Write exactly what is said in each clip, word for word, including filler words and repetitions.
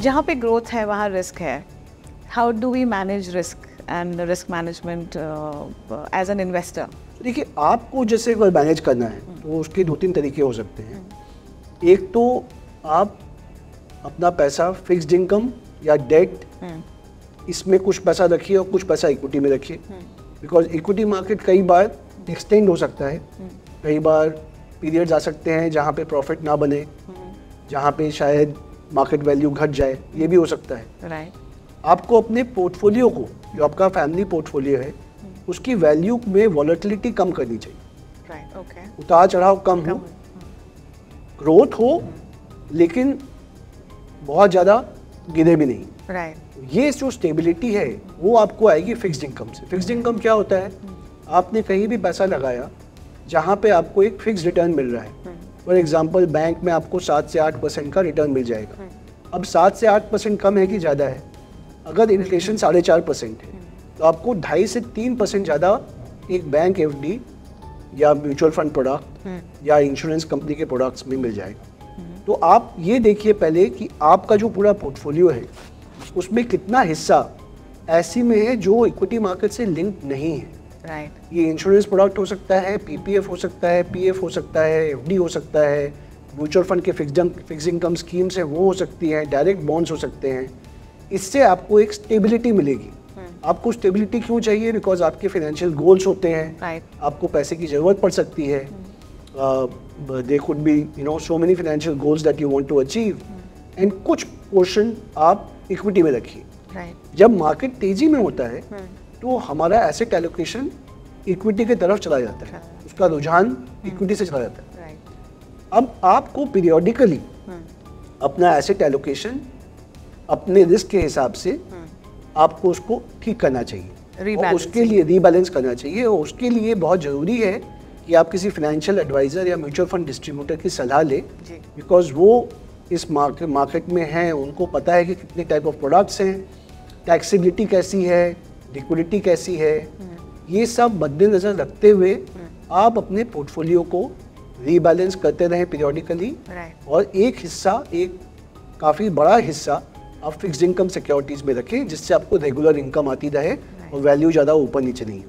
जहाँ पे ग्रोथ है वहाँ रिस्क है. How do we manage risk and risk management as an investor? देखिए, आपको जैसे अगर मैनेज करना है तो उसके दो तीन तरीके हो सकते हैं. एक तो आप अपना पैसा फिक्स्ड इनकम या डेट, इसमें कुछ पैसा रखिए और कुछ पैसा इक्विटी में रखिए. बिकॉज इक्विटी मार्केट कई बार एक्सटेंड हो सकता है, कई बार पीरियड्स आ सकते हैं जहाँ पे प्रॉफिट ना बने, जहाँ पे शायद मार्केट वैल्यू घट जाए, ये भी हो सकता है. राइट. आपको अपने पोर्टफोलियो को, जो आपका फैमिली पोर्टफोलियो है, उसकी वैल्यू में वॉलेटिलिटी कम करनी चाहिए. राइट. ओके. उतार चढ़ाव कम हो, ग्रोथ हो, लेकिन बहुत ज़्यादा गिरे भी नहीं. राइट. ये जो स्टेबिलिटी है वो आपको आएगी फिक्स्ड इनकम से. फिक्स्ड इनकम क्या होता है? आपने कहीं भी पैसा लगाया जहाँ पे आपको एक फिक्स रिटर्न मिल रहा है. फॉर एग्जांपल, बैंक में आपको सात से आठ परसेंट का रिटर्न मिल जाएगा. अब सात से आठ परसेंट कम है कि ज़्यादा है? अगर इन्फ्लेशन साढ़े चार परसेंट है तो आपको ढाई से तीन परसेंट ज़्यादा एक बैंक एफडी या म्यूचुअल फंड प्रोडक्ट या इंश्योरेंस कंपनी के प्रोडक्ट्स में मिल जाएगा. तो आप ये देखिए पहले कि आपका जो पूरा पोर्टफोलियो है उसमें कितना हिस्सा ऐसी में है जो इक्विटी मार्केट से लिंक नहीं है. राइट. ये इंश्योरेंस प्रोडक्ट हो सकता है, पीपीएफ हो सकता है, पीएफ हो सकता है, एफडी हो सकता है, म्यूचुअल फंड के फिक्स्ड फिक्स इनकम स्कीम्स हैं वो हो सकती हैं, डायरेक्ट बॉन्ड्स हो सकते हैं. इससे आपको एक स्टेबिलिटी मिलेगी. आपको स्टेबिलिटी क्यों चाहिए? बिकॉज आपके फाइनेंशियल गोल्स होते हैं. राइट. आपको पैसे की ज़रूरत पड़ सकती है. They could be you know so many financial goals that you want to achieve, and कुछ पोर्शन आप इक्विटी में रखिए. राइट. जब मार्केट तेजी में होता है तो हमारा एसेट एलोकेशन इक्विटी की तरफ चला जाता है, उसका रुझान इक्विटी से चला जाता है. राइट. अब आपको पीरियोडिकली अपना एसेट एलोकेशन अपने रिस्क के हिसाब से आपको उसको ठीक करना चाहिए और उसके लिए रीबैलेंस करना चाहिए. और उसके लिए बहुत ज़रूरी है कि आप किसी फाइनेंशियल एडवाइज़र या म्यूचुअल फंड डिस्ट्रीब्यूटर की सलाह लें, बिकॉज वो इस मार्केट मार्केट में हैं, उनको पता है कि कितने टाइप ऑफ प्रोडक्ट्स हैं, टैक्सेबिलिटी कैसी है, लिक्विडिटी कैसी है. ये सब मद्देनजर रखते हुए आप अपने पोर्टफोलियो को रीबैलेंस करते रहें पीरियोडिकली. और एक हिस्सा, एक काफ़ी बड़ा हिस्सा आप फिक्स्ड इनकम सिक्योरिटीज़ में रखें, जिससे आपको रेगुलर इनकम आती रहे और वैल्यू ज़्यादा ऊपर नीचे नहीं हो.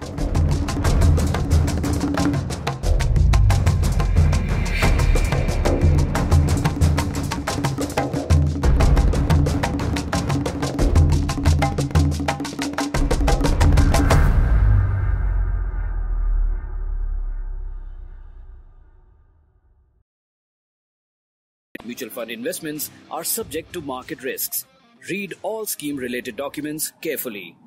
Mutual fund investments are subject to market risks. Read all scheme-related documents carefully.